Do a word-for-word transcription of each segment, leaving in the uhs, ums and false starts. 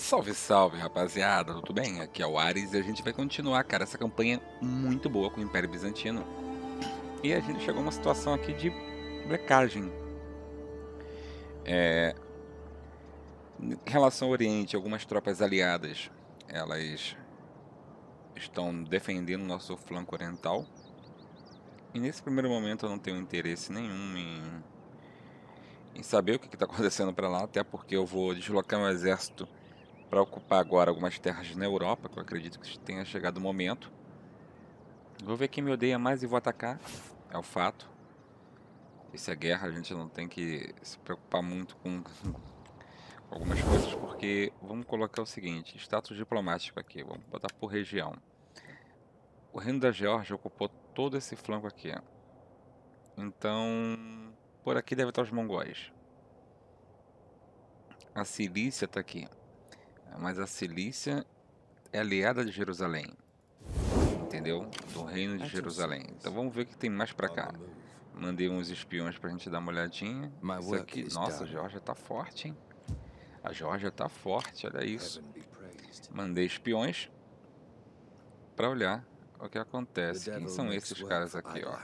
Salve, salve, rapaziada, tudo bem? Aqui é o Ares e a gente vai continuar, cara, essa campanha muito boa com o Império Bizantino. E a gente chegou a uma situação aqui de brecagem. É, em relação ao Oriente, algumas tropas aliadas, elas estão defendendo o nosso flanco oriental. E nesse primeiro momento eu não tenho interesse nenhum em, em saber o que está acontecendo para lá, até porque eu vou deslocar meu exército para ocupar agora algumas terras na Europa, que eu acredito que tenha chegado o momento. Vou ver quem me odeia mais e vou atacar. É o fato. Isso é guerra, a gente não tem que se preocupar muito com algumas coisas, porque vamos colocar o seguinte, status diplomático aqui, vamos botar por região. O reino da Geórgia ocupou todo esse flanco aqui. Então, por aqui deve estar os mongóis. A Cilícia está aqui. Mas a Cilícia é aliada de Jerusalém. Entendeu? Do reino de Jerusalém. Então vamos ver o que tem mais pra cá. Mandei uns espiões pra gente dar uma olhadinha. Isso aqui, nossa, a Geórgia tá forte, hein? A Geórgia tá forte, olha isso. Mandei espiões pra olhar o que acontece. Quem são esses caras aqui, ó?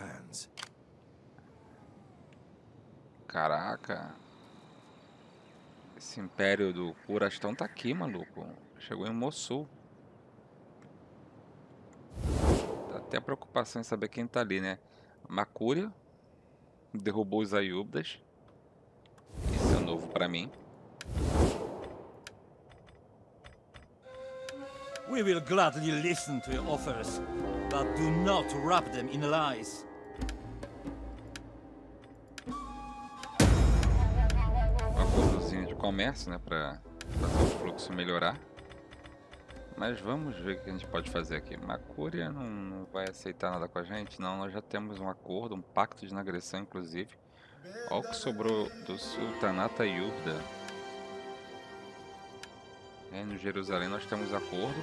Caraca. Esse império do Curastão tá aqui, maluco. Chegou em Mossul. Dá até preocupação em saber quem tá ali, né? Macúria derrubou os Ayúbidas. Isso é novo pra mim. We will gladly listen to your offers, but do not wrap them in lies. Um acordozinho de comércio, né, para fazer o fluxo melhorar. Mas vamos ver o que a gente pode fazer aqui. Macúria não, não vai aceitar nada com a gente? Não, nós já temos um acordo, um pacto de não agressão, inclusive. Olha o que sobrou do Sultanato Ayúbida. Reino de Jerusalém nós temos acordo.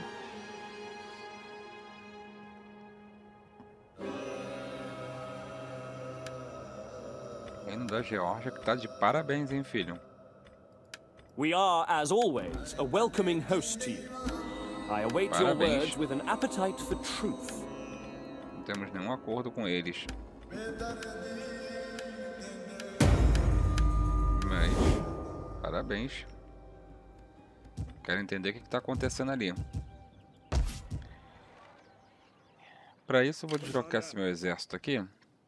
Reino da Geórgia que tá de parabéns, hein, filho? We are, as always, a welcoming host to you. I await your words with an appetite for truth. Não temos nenhum acordo com eles. Mas, parabéns. Quero entender o que está acontecendo ali. Para isso eu vou deslocar esse meu exército aqui.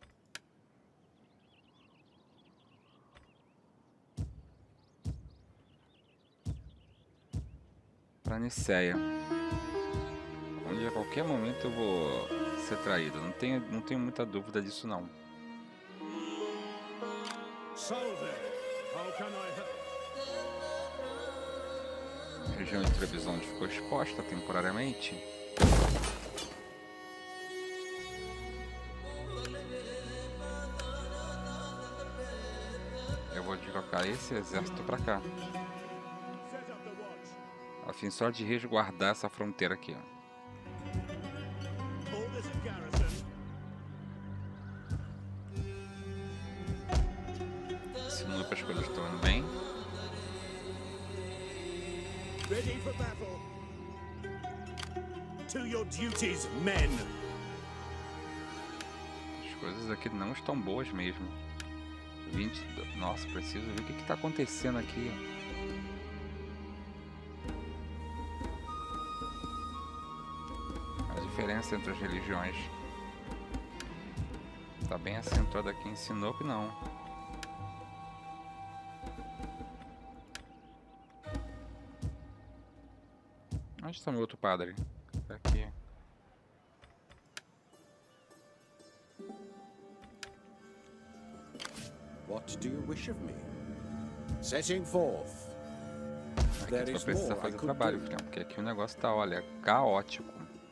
Para Nicéia. Onde a qualquer momento eu vou ser traído. Não tenho, não tenho muita dúvida disso não. A região de Trebizonde ficou exposta temporariamente. Eu vou deslocar esse exército para cá. A fim só de resguardar essa fronteira aqui, ó. Sinupa, as coisas estão indo bem. Ready for battle. To your duties, men. As coisas aqui não estão boas mesmo. vinte... Nossa, preciso ver o que está acontecendo aqui. A diferença entre as religiões está bem acentuada aqui em Sinop, não. Onde está meu outro padre? Tá aqui. What do you wish of me? Setting forth. Aqui tu vai precisar fazer trabalho, filhão, porque aqui o negócio tá, olha, caótico.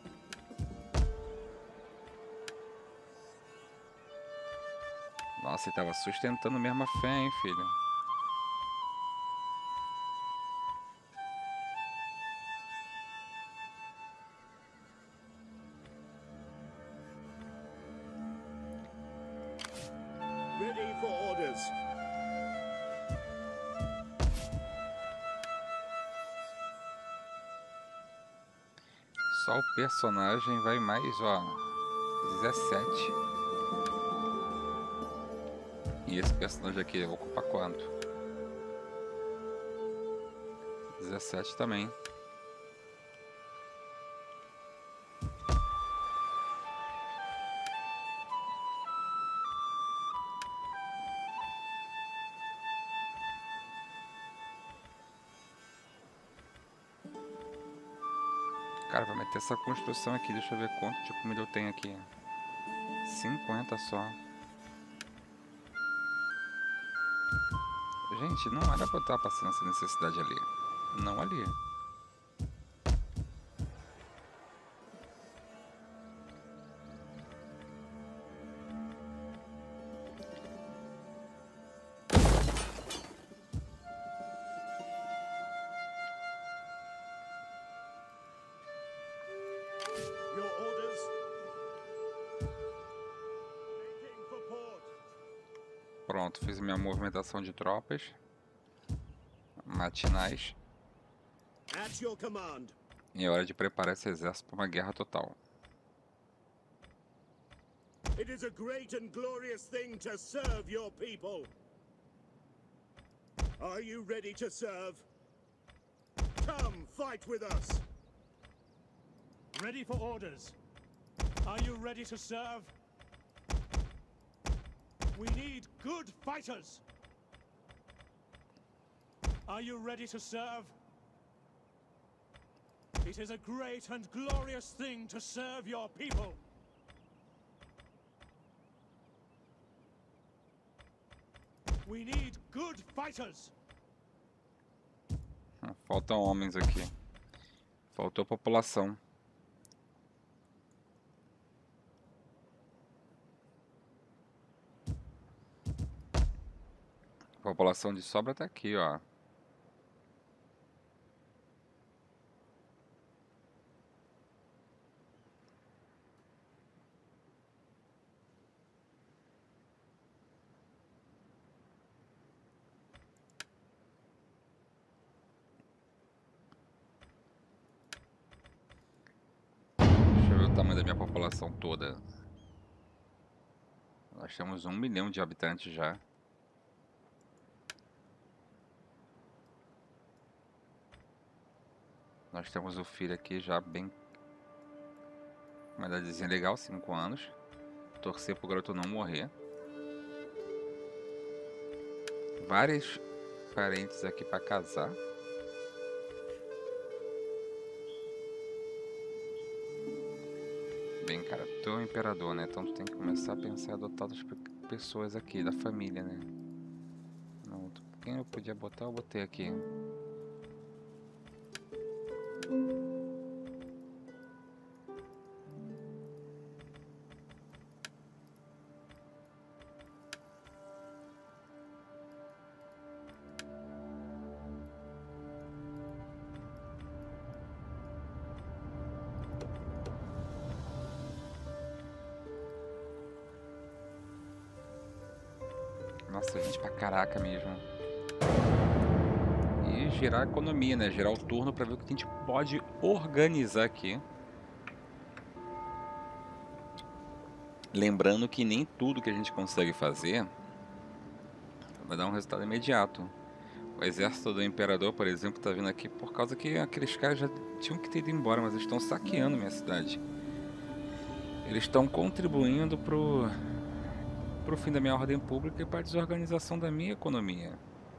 Nossa, ele tava sustentando mesmo a fé, hein, filho. Ready for orders. Só o personagem vai mais, ó, dezessete. E esse personagem aqui ocupa quanto? dezessete também. Cara, vai meter essa construção aqui. Deixa eu ver quanto de comida eu tenho aqui. cinquenta só. Gente, não era pra eu estar passando essa necessidade ali. Não ali. Your orders. Making for port. Pronto, fiz minha movimentação de tropas matinais. At your command. E é hora de preparar esse exército para uma guerra total. It is a great and glorious thing to serve your people. Are you ready to serve? Come, fight with us. Ready for orders. Are you ready to serve? We need good fighters. Are you ready to serve? It is a great and glorious thing to serve your people. We need good fighters. Faltam homens aqui. Faltou população. A população de sobra tá aqui, ó. Deixa eu ver o tamanho da minha população toda. Nós temos um milhão de habitantes já. Nós temos o filho aqui já bem... Uma idadezinha legal, cinco anos. Torcer pro garoto não morrer. Vários parentes aqui para casar. Bem, cara, tu é o imperador, né? Então tu tem que começar a pensar em adotar outras pessoas aqui, da família, né? Não, quem eu podia botar, eu botei aqui. Nossa, gente pra caraca mesmo. E girar a economia, né? Girar o turno pra ver o que a gente pode organizar aqui. Lembrando que nem tudo que a gente consegue fazer vai dar um resultado imediato. O exército do imperador, por exemplo, tá vindo aqui por causa que aqueles caras já tinham que ter ido embora, mas eles estão saqueando minha cidade. Eles estão contribuindo pro... para o fim da minha ordem pública e para a desorganização da minha economia.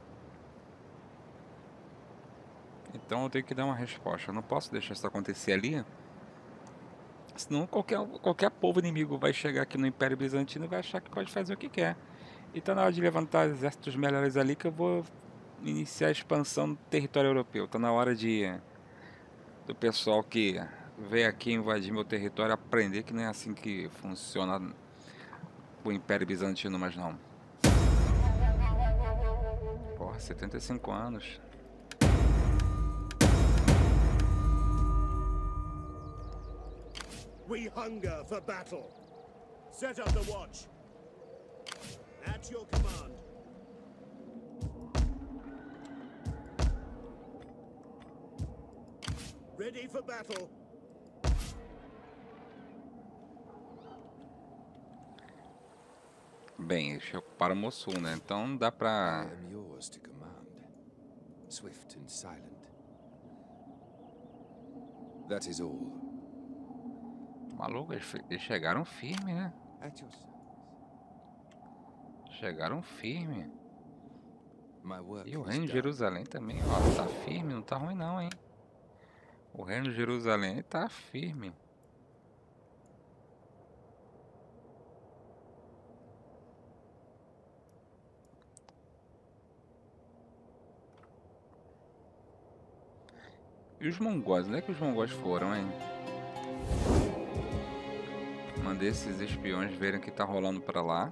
Então eu tenho que dar uma resposta. Eu não posso deixar isso acontecer ali, senão qualquer, qualquer povo inimigo vai chegar aqui no Império Bizantino e vai achar que pode fazer o que quer. E tá na hora de levantar exércitos melhores ali que eu vou iniciar a expansão do território europeu. Tá na hora de do pessoal que veio aqui invadir meu território aprender que não é assim que funciona o Império Bizantino, mas não. Porra, setenta e cinco anos. We hunger for battle. Set up the watch. At your command. Ready for battle. Bem, eles ocuparam Mossul, né? Então dá pra... I am yours to command, swift and silent. That is all. Maluco, eles, eles chegaram firme, né? At your service. Chegaram firme. My work E o is reino de done. Jerusalém também, ó, tá firme, não tá ruim não, hein? O reino de Jerusalém tá firme. E os mongóis? Onde é que os mongóis foram, hein? Mandei esses espiões verem o que tá rolando pra lá.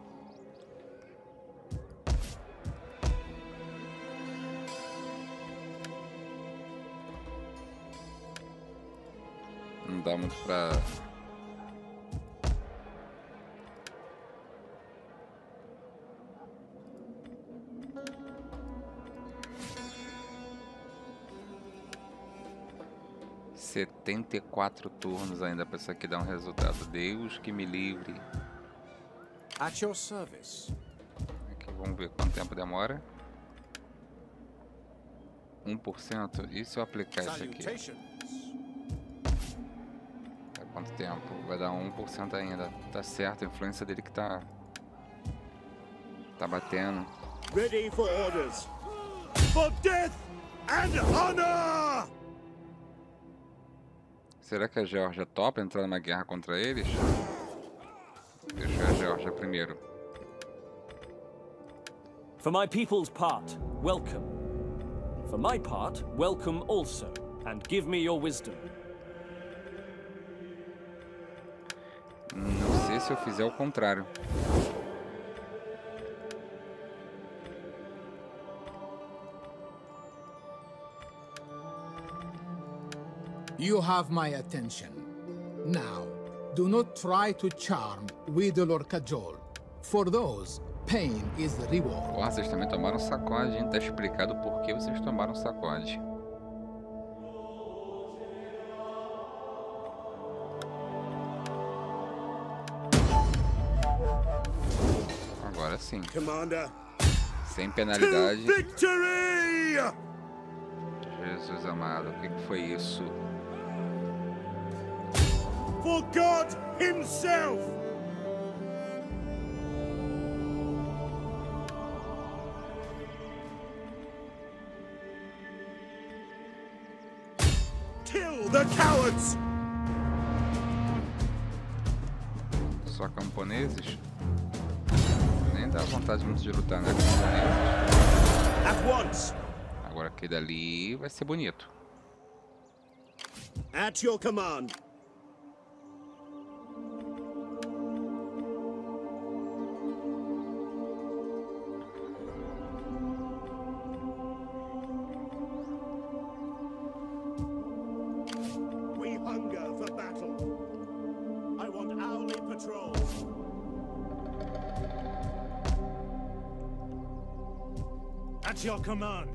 Não dá muito pra... setenta e quatro turnos ainda pra isso aqui dar um resultado. Deus que me livre. At your service. Aqui, vamos ver quanto tempo demora. um por cento. E se eu aplicar isso aqui? Salutations. É quanto tempo? Vai dar um por cento ainda. Tá certo, a influência dele que tá... Tá batendo. Ready for orders. For death and honor! Será que a Geórgia topa entrar numa guerra contra eles? Deixa a Geórgia primeiro. For my people's part, welcome. For my part, welcome also, and give me your wisdom. Não sei se eu fizer o contrário. You have my attention. Now, do not try to charm, wheedle or cajole. For those, pain is the reward. Porra, vocês também tomaram sacode, hein? Tá explicado por que vocês tomaram sacode. Agora sim. Commander, Sem to penalidade. victory! Jesus amado, o que que foi isso? For God Himself! Kill the cowards! Só camponeses? Nem dá vontade muito de lutar, né? Camponeses. At once! Agora aquele dali vai ser bonito. At your command! We hunger for battle. I want hourly patrols. At your command.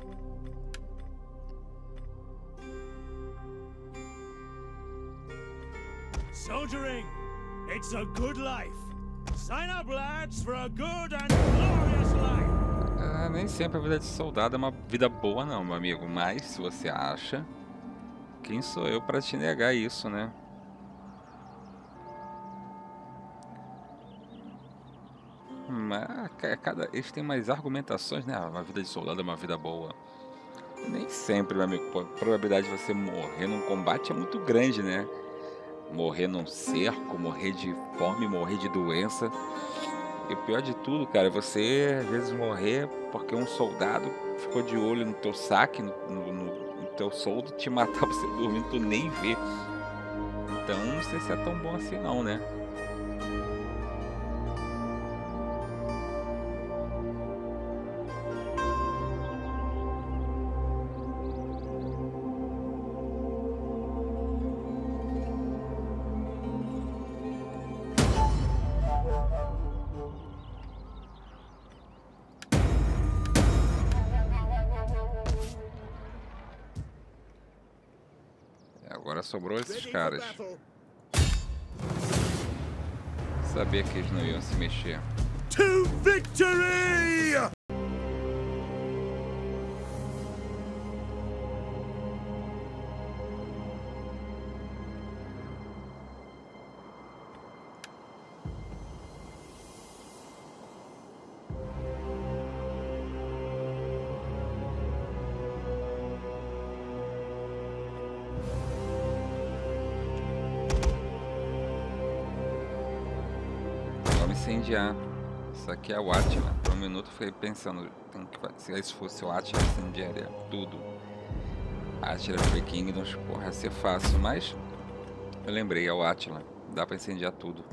Soldiering, it's a good life. Sign up, lads, for a good and glorious life. É, nem sempre a vida de soldado é uma vida boa não, meu amigo. Mas se você acha, quem sou eu para te negar isso, né? Mas cada, eles têm mais argumentações, né? Uma vida de soldado é uma vida boa. Nem sempre, meu amigo. A probabilidade de você morrer num combate é muito grande, né? Morrer num cerco, morrer de fome, morrer de doença. E o pior de tudo, cara, é você às vezes morrer porque um soldado ficou de olho no teu saque, no, no, no teu soldo, te matar você dormindo, tu nem vê. Então não sei se é tão bom assim não, né? Agora sobrou esses Ready for caras. battle. Sabia que eles não iam se mexer. to victory! Incendiar. Isso aqui é o Átila. Por um minuto eu fiquei pensando, tem que, se isso fosse o Átila, incendiaria tudo. Átila foi Kingdoms, porra, ia ser fácil, mas eu lembrei, é o Átila. Dá pra incendiar tudo.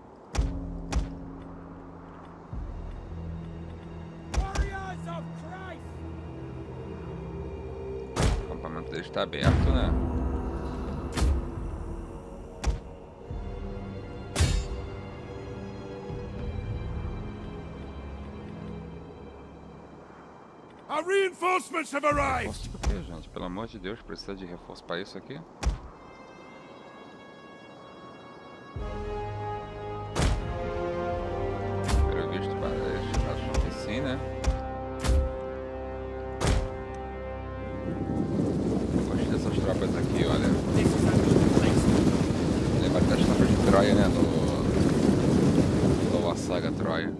O acampamento dele está aberto, né? Our reinforcements have arrived. Reforço por quê, gente? Pelo amor de Deus, precisa de reforço para isso aqui? Pelo visto, parece, acho que sim, né? Eu gostei dessas tropas aqui, olha. Lembra das tropas de Troia, né? Do, do Saga Troia.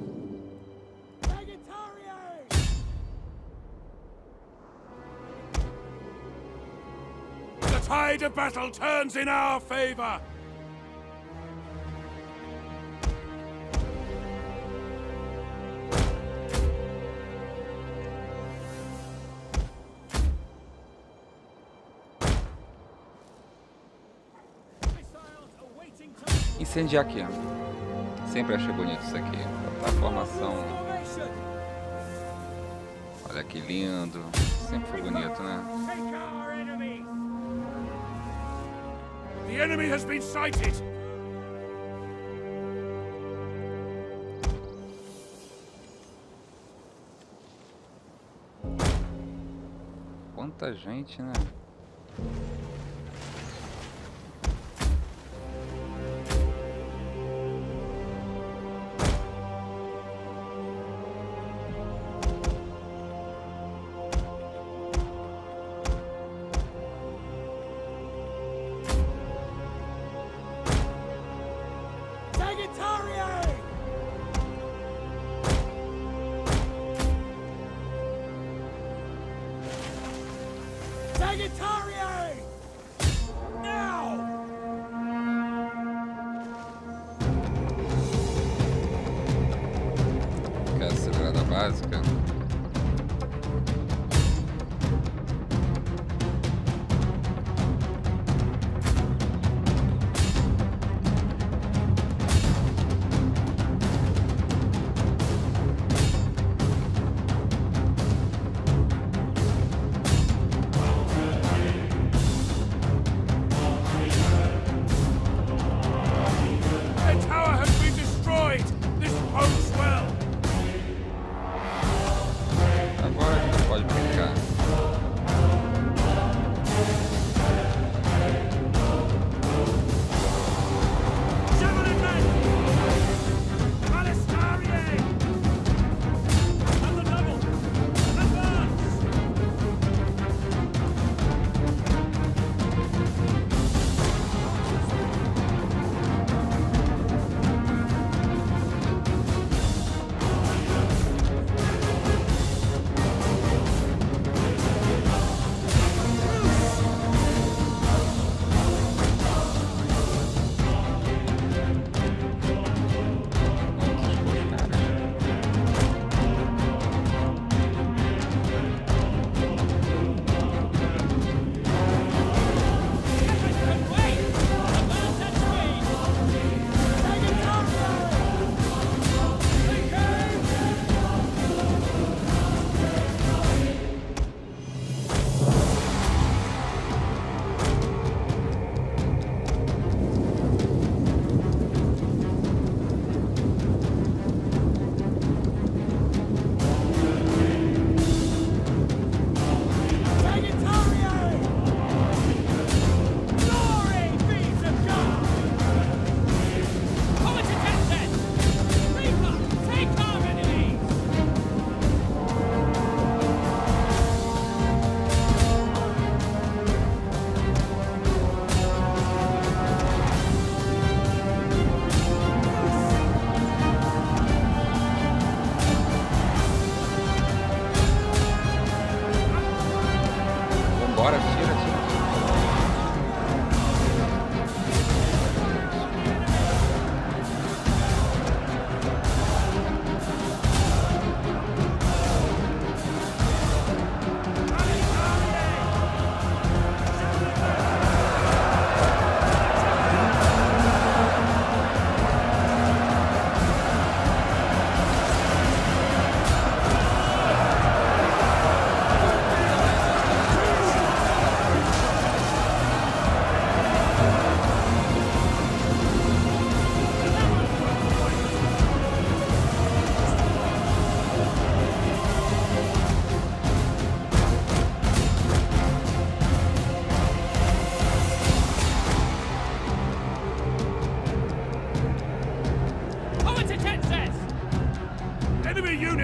The tide of battle turns in our favor. Incendiar aqui. Sempre achei bonito isso aqui. Botar a formação. Olha que lindo. Sempre foi bonito, né? The enemy has been sighted. Quanta gente, né? Quer acelerar da básica?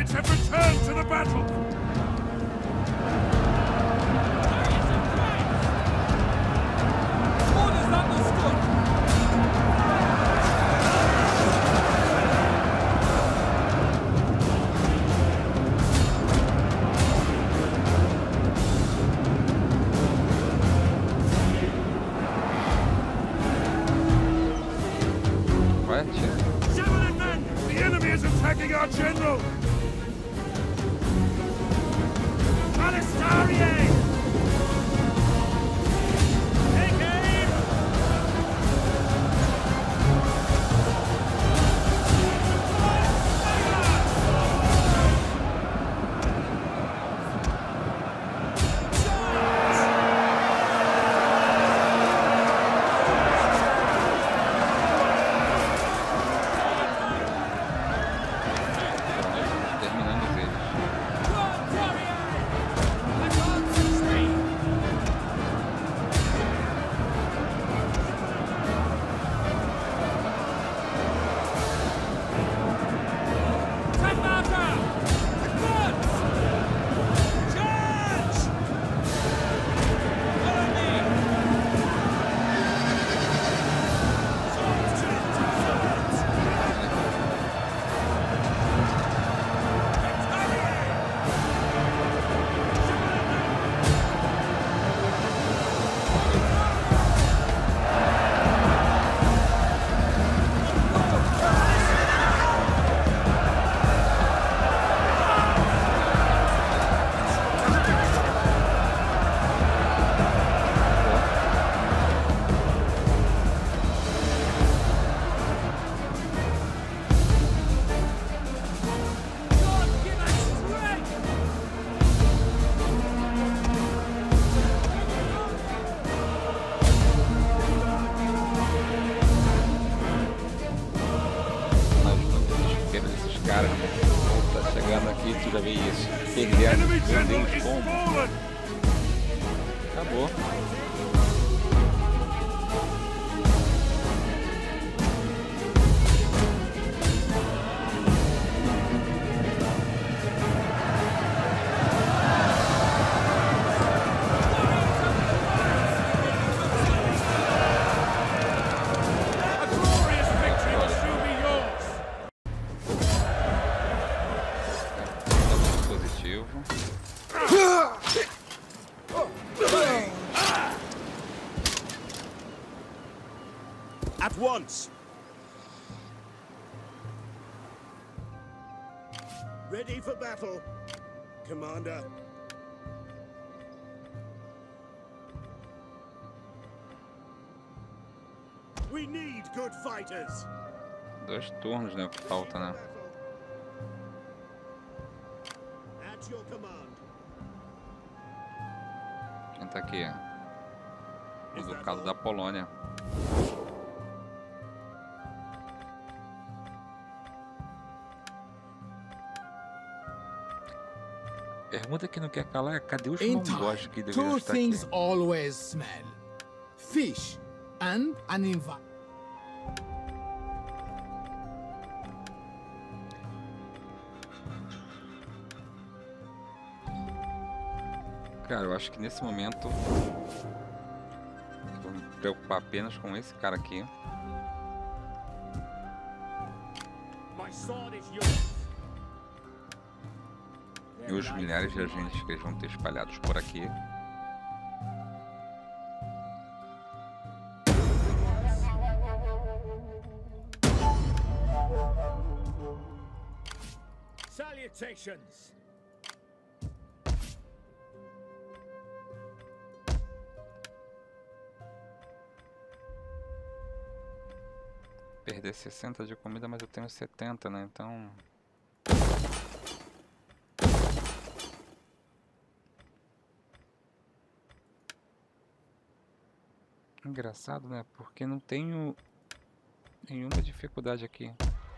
Allies have returned to the battle! Orders understood! Javelin men! The enemy is attacking our general! Alistair! Take aim! Terminamos eles. Já vi isso. Perder a visão de como. Acabou. At once. Ready for battle, Commander. We need good fighters. Dois turnos, né? O que falta, né? At your command. Quem tá aqui? O Ducado da Polônia. Pergunta que não quer calar é cadê os mongóis que deveriam two estar things aqui? always smell: fish and an invite. Cara, eu acho que nesse momento eu vou me preocupar apenas com esse cara aqui. My sword is yours. E os milhares de agentes que eles vão ter espalhados por aqui. Salutations. Perder sessenta de comida, mas eu tenho setenta, né? Então... Engraçado, né? Porque não tenho nenhuma dificuldade aqui.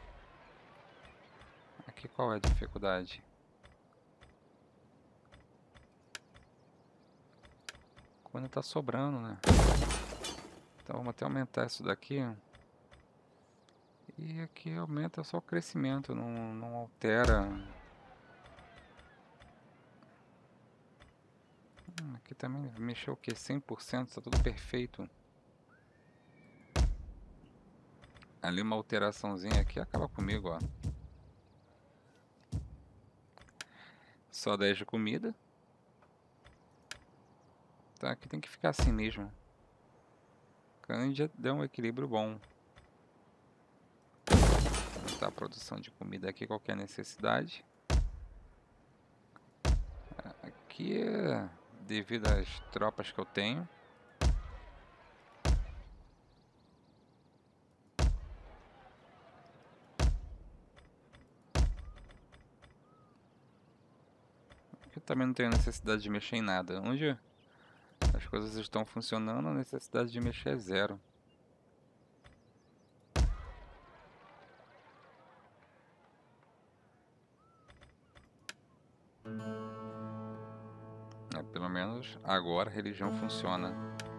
Aqui qual é a dificuldade? Quando tá sobrando, né? Então vamos até aumentar isso daqui. E aqui aumenta só o crescimento, não, não altera Hum, aqui também mexeu o que? cem por cento, tá tudo perfeito. Ali uma alteraçãozinha aqui acaba comigo, ó. Só dez de comida. Tá, aqui tem que ficar assim mesmo. Cândia deu um equilíbrio bom. Tá, a produção de comida aqui, qualquer necessidade. Aqui é devido às tropas que eu tenho. Eu também não tenho necessidade de mexer em nada. Onde as coisas estão funcionando, a necessidade de mexer é zero. É, pelo menos agora a religião funciona.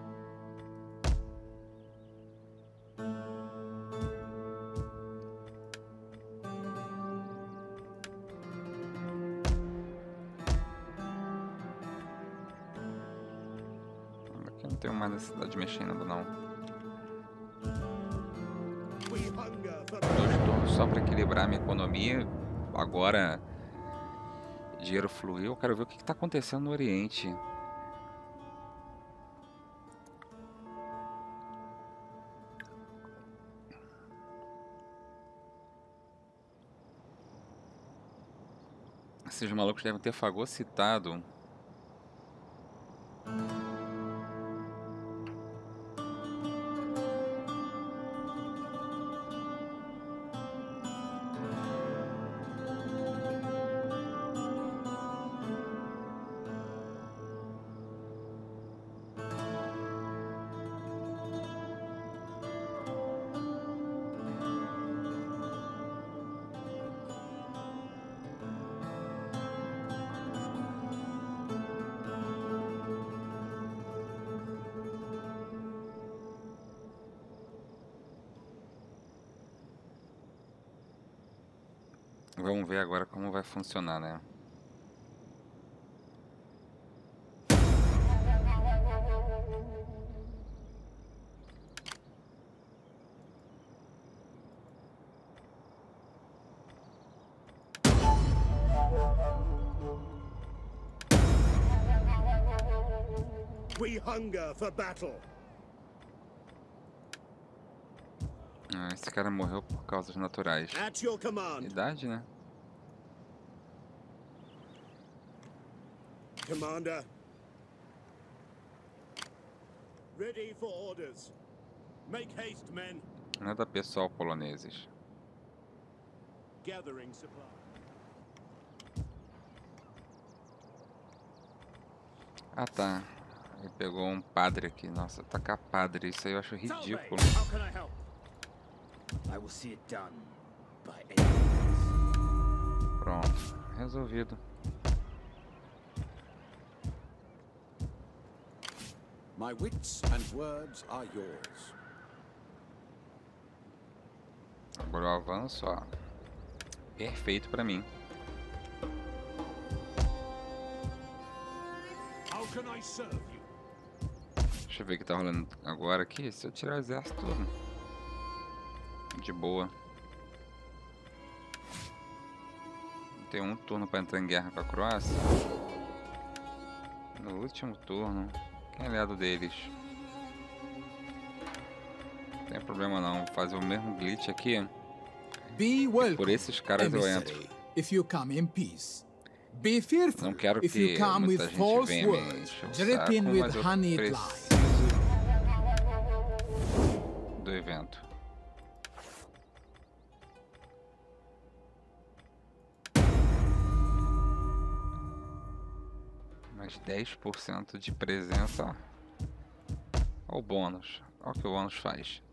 Aqui não tenho mais necessidade de mexer em nada não. Dois turnos só para equilibrar a minha economia. Agora dinheiro fluiu. Eu quero ver o que está acontecendo no Oriente. Esses malucos devem ter fagocitado. Vamos ver agora como vai funcionar, né? We hunger for battle. Ah, esse cara morreu por causas naturais. At your command. Idade, né? Commander. Ready for orders. Make haste, men. Nada pessoal, poloneses. Gathering supply. Ah, tá. Ele pegou um padre aqui. Nossa, tacar padre. Isso aí eu acho ridículo. How can I help? I will see it done by enemies. Pronto. Resolvido. My wits and words are yours. Agora o avanço, ó. Perfeito pra mim. How can I serve you? Deixa eu ver o que tá rolando agora aqui. Se eu tirar o exército, de boa. Tem um turno pra entrar em guerra com a Croácia. No último turno. Quem é aliado deles? Não tem problema não. Vou fazer o mesmo glitch aqui. Be welcome, Por esses caras eu entro. emissary, if you come in peace. Be fearful Não quero if you que come muita with gente false venha me words, encher o dripping saco, with mas eu honeyed preciso lies. do evento. Mais dez por cento de presença. Olha o bônus. Olha o que o bônus faz.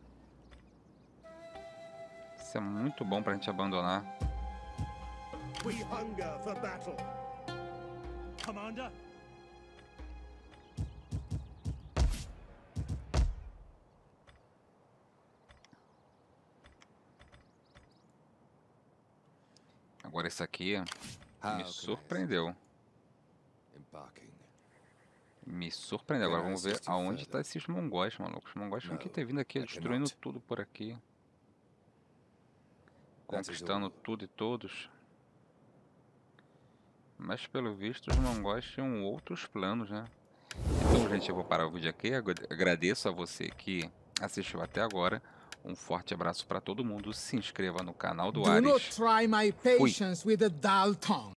Isso é muito bom pra gente abandonar. We hunger for battle. Commander? Agora esse aqui How me can I surpreendeu. Embarking. Me surpreende. Agora vamos ver aonde tá esses mongóis, maluco. Os mongóis tinham que ter vindo aqui, destruindo tudo por aqui. Conquistando tudo e todos. Mas pelo visto os mongóis tinham outros planos, né? Então, gente, eu vou parar o vídeo aqui. Agradeço a você que assistiu até agora. Um forte abraço para todo mundo. Se inscreva no canal do Ares. Do not try my patience with a dull tongue.